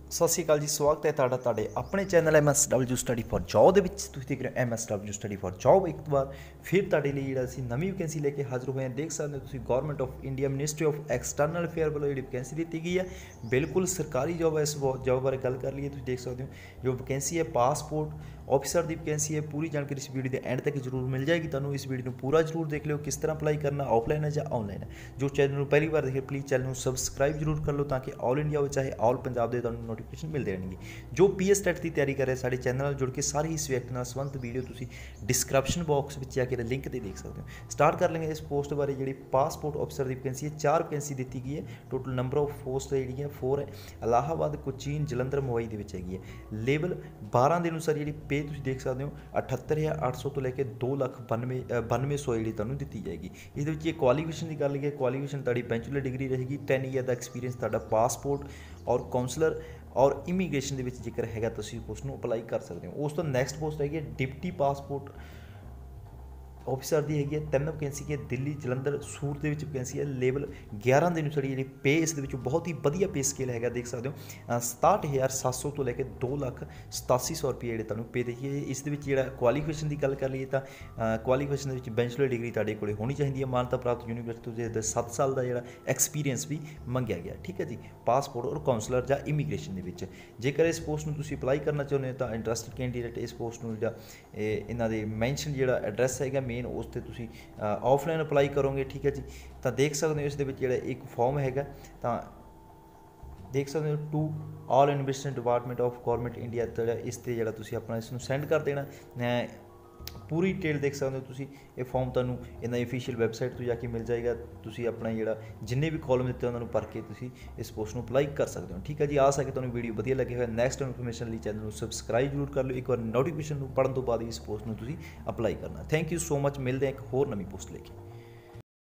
ਸਤਿ ਸ਼੍ਰੀ ਅਕਾਲ ਜੀ। ਸਵਾਗਤ ਹੈ ਤੁਹਾਡੇ ਆਪਣੇ channel MSW study for job ਦੇ ਵਿੱਚ। ਤੁਸੀਂ ਦੇਖ ਰਹੇ ਹੋ MSW ਸਟੱਡੀ ਫॉर ਜੌਬ। ਇੱਕ ਵਾਰ ਫਿਰ ਤੁਹਾਡੇ ਲਈ ਜਿਹੜਾ ਅਸੀਂ ਨਵੀਂ ਵੈਕੈਂਸੀ ਲੈ ਕੇ ਹਾਜ਼ਰ ਹੋਏ ਹਾਂ। ਦੇਖ ਸਕਦੇ ਹੋ ਤੁਸੀਂ government of India ministry of external affair ਵੱਲੋਂ ਜਿਹੜੀ ਵੈਕੈਂਸੀ ਦਿੱਤੀ ਗਈ ਹੈ, ਬਿਲਕੁਲ ਸਰਕਾਰੀ ਜੌਬ ਹੈ। ਇਸ ਜੌਬ ਬਾਰੇ ਗੱਲ ਕਰ ਲਈਏ, ਤੁਸੀਂ ਦੇਖ ਸਕਦੇ ਹੋ ਜੋ ਵੈਕੈਂਸੀ ਹੈ ਪਾਸਪੋਰਟ ਆਫਿਸਰ ਦੀ ਵੈਕੈਂਸੀ ਹੈ। ਪੂਰੀ ਜਾਣਕਾਰੀ ਇਸ ਵੀਡੀਓ ਦੇ ਐਂਡ ਤੱਕ ਜ਼ਰੂਰ ਮਿਲ ਜਾਏਗੀ ਤੁਹਾਨੂੰ। ਇਸ ਵੀਡੀਓ ਨੂੰ ਪੂਰਾ ਜ਼ਰੂਰ ਦੇਖ ਲਿਓ। ਕਿਸ ਤਰ੍ਹਾਂ ਅਪਲਾਈ ਕਰਨਾ, ਆਫਲਾਈਨ ਹੈ ਜਾਂ ਆਨਲਾਈਨ ਹੈ। ਜੋ ਚੈਨਲ ਨੂੰ ਪਹਿਲੀ ਵਾਰ ਦੇਖੇ ਪਲੀਜ਼ ਚੈਨਲ ਨੂੰ ਸਬਸਕ੍ਰਾਈਬ ਜ਼ਰੂਰ ਕਰ ਲਓ ਤਾਂ ਕਿ ਆਲ ਇੰਡੀਆ ਵਿੱਚ ਚਾਹੇ ਆਲ ਪੰਜਾਬ ਦੇ ਤੁਹਾਨੂੰ ਨੋਟੀਫਿਕੇਸ਼ਨ ਮਿਲਦੇ ਰਹਿਣਗੇ। ਜੋ PS ਟੈਟ ਦੀ ਤਿਆਰੀ ਕਰ ਰਹੇ ਸਾਡੇ ਚੈਨਲ ਨਾਲ ਜੁੜ ਕੇ ਸਾਰੀ ਇਸ ਵਿਅਕਤੀ ਨਾਲ ਸੰਬੰਧਿਤ ਵੀਡੀਓ ਤੁਸੀਂ ਡਿਸਕ੍ਰਿਪਸ਼ਨ ਬਾਕਸ ਵਿੱਚ ਜਾ ਕੇ ਲਿੰਕ ਤੇ ਦੇਖ ਸਕਦੇ ਹੋ। ਸਟਾਰਟ ਕਰ ਲੈਂਗੇ ਇਸ ਪੋਸਟ ਬਾਰੇ। ਜਿਹੜੀ ਪਾਸਪੋਰਟ ਆਫਿਸਰ ਦੀ ਵੈਕੈਂਸੀ ਹੈ, 4 ਵੈਕੈਂਸੀ ਦਿੱਤੀ ਗਈ ਹੈ। ਟੋਟਲ ਨੰਬਰ ਆਫ ਪੋਸਟ ਜਿਹੜੀ ਹੈ 4 ਹੈ। ਇਲਾਹਾਬਾਦ, ਕੋਚੀਨ, ਜਲੰਧਰ, ਮੁੰਬਈ ਦੇ ਵਿੱਚ ਹੈਗੀ ਹੈ। ਲੇਵਲ 12 ਦੇ ਅਨੁਸਾਰ ਜਿਹੜੀ ਪੇ ਤੁਸੀਂ ਦੇਖ ਸਕਦੇ ਹੋ 78,800 ਤੋਂ ਲੈ ਕੇ 2,92,100 ਜਿਹੜੀ ਤੁਹਾਨੂੰ ਦਿੱਤੀ ਜਾਏਗੀ। ਇਹਦੇ ਵਿੱਚ ਇਹ ਕੁਆਲੀਫਿਕੇਸ਼ਨ ਦੀ ਗੱਲ ਹੈ, ਕੁਆਲੀਫਿਕੇਸ਼ਨ ਤੁਹਾਡੀ ਬੈਚਲਰ ਡਿਗਰੀ ਰਹੇਗੀ। 10 ਈਅਰ ਦਾ ਐਕਸਪੀਰੀਅੰਸ ਤੁਹਾਡਾ ਪਾਸਪੋਰਟ ਔਰ ਕਾਉਂਸਲਰ ਔਰ ਇਮੀਗ੍ਰੇਸ਼ਨ ਦੇ ਵਿੱਚ ਜੇਕਰ ਹੈਗਾ ਤੁਸੀਂ ਉਸ ਨੂੰ ਅਪਲਾਈ ਕਰ ਸਕਦੇ ਹੋ। ਉਸ ਤੋਂ ਨੈਕਸਟ ਪੋਸਟ ਹੈਗੀ ਹੈ ਡਿਪਟੀ ਪਾਸਪੋਰਟ ਆਫਿਸਰ ਦੀ ਹੈਗੀ ਹੈ। 3 ਵੈਕੈਂਸੀ ਹੈ ਦਿੱਲੀ, ਜਲੰਧਰ, ਸੂਰਤ ਦੇ ਵਿੱਚ ਵੈਕੈਂਸੀ ਹੈ। ਲੇਵਲ 11 ਦੇ ਅਨੁਸਾਰ ਜਿਹੜੀ ਪੇ ਇਸ ਦੇ ਵਿੱਚ ਬਹੁਤ ਹੀ ਵਧੀਆ ਪੇ ਸਕੇਲ ਹੈਗਾ, ਦੇਖ ਸਕਦੇ ਹੋ 67,700 ਤੋਂ ਲੈ ਕੇ 2,87,100 ਰੁਪਏ ਜਿਹੜੇ ਤੁਹਾਨੂੰ ਪੇ ਦੇਖੀਏ। ਇਸ ਦੇ ਵਿੱਚ ਜਿਹੜਾ ਕੁਆਲੀਫਿਕੇਸ਼ਨ ਦੀ ਗੱਲ ਕਰ ਲਈਏ ਤਾਂ ਕੁਆਲੀਫਿਕੇਸ਼ਨ ਦੇ ਵਿੱਚ ਬੈਚਲਰ ਡਿਗਰੀ ਤੁਹਾਡੇ ਕੋਲ ਹੋਣੀ ਚਾਹੀਦੀ ਹੈ। ਮਾਨਤਾ ਪ੍ਰਾਪਤ ਯੂਨੀਵਰਸਿਟੀ ਦੇ 7 ਸਾਲ ਦਾ ਜਿਹੜਾ ਐਕਸਪੀਰੀਅੰਸ ਵੀ ਮੰਗਿਆ ਗਿਆ, ਠੀਕ ਹੈ ਜੀ। ਪਾਸਪੋਰਟ ਔਰ ਕਾਉਂਸਲਰ ਜਾਂ ਇਮੀਗ੍ਰੇਸ਼ਨ ਦੇ ਵਿੱਚ ਜੇਕਰ ਇਸ ਪੋਸਟ ਨੂੰ ਤੁਸੀਂ ਅਪਲਾਈ ਕਰਨਾ ਚਾਹੁੰਦੇ ਹੋ ਤਾਂ ਇੰਟਰਸਟਡ ਕੈਂਡੀਡੇਟ ਇਸ ਪੋਸਟ ਨੂੰ ਜਿਹੜਾ ਇਹਨਾਂ ਦੇ ਮੈਂਸ਼ਨ ਜਿਹੜਾ ਐਡਰੈਸ ਹੈਗਾ ਮੇਨ ਉਸ 'ਤੇ ਤੁਸੀਂ ਆਫਲਾਈਨ ਅਪਲਾਈ ਕਰੋਗੇ, ਠੀਕ ਹੈ ਜੀ। ਤਾਂ ਦੇਖ ਸਕਦੇ ਹੋ ਇਸ ਦੇ ਵਿੱਚ ਜਿਹੜਾ ਇੱਕ ਫਾਰਮ ਹੈਗਾ ਤਾਂ ਦੇਖ ਸਕਦੇ ਹੋ to all investment department of government India ਜਿਹੜਾ ਇਸ 'ਤੇ ਜਿਹੜਾ ਤੁਸੀਂ ਆਪਣਾ ਇਸ ਨੂੰ ਸੈਂਡ ਕਰ ਦੇਣਾ। ਪੂਰੀ ਡਿਟੇਲ ਦੇਖ ਸਕਦੇ ਹੋ ਤੁਸੀਂ। ਇਹ ਫਾਰਮ ਤੁਹਾਨੂੰ ਇਹਨਾਂ ਦੀ ਅਫੀਸ਼ੀਅਲ ਵੈਬਸਾਈਟ ਤੋਂ ਜਾ ਕੇ ਮਿਲ ਜਾਏਗਾ। ਤੁਸੀਂ ਆਪਣਾ ਜਿਹੜਾ ਜਿੰਨੇ ਵੀ ਕਾਲਮ ਦਿੱਤੇ ਉਹਨਾਂ ਨੂੰ ਭਰ ਕੇ ਤੁਸੀਂ ਇਸ ਪੋਸਟ ਨੂੰ ਅਪਲਾਈ ਕਰ ਸਕਦੇ ਹੋ, ਠੀਕ ਹੈ ਜੀ। ਆ ਸਕੇ ਤੁਹਾਨੂੰ ਵੀਡੀਓ ਵਧੀਆ ਲੱਗੇ ਹੋਇਆ ਨੈਕਸਟ ਇਨਫੋਰਮੇਸ਼ਨ ਲਈ ਚੈਨਲ ਨੂੰ ਸਬਸਕ੍ਰਾਈਬ ਜ਼ਰੂਰ ਕਰ ਲਿਓ। ਇੱਕ ਵਾਰ ਨੋਟੀਫਿਕੇਸ਼ਨ ਨੂੰ ਪੜ੍ਹਨ ਤੋਂ ਬਾਅਦ ਇਸ ਪੋਸਟ ਨੂੰ ਤੁਸੀਂ ਅਪਲਾਈ ਕਰਨਾ। Thank you so much. ਮਿਲਦੇ ਹਾਂ ਇੱਕ ਹੋਰ ਨਵੀਂ ਪੋਸਟ ਲੈ ਕੇ।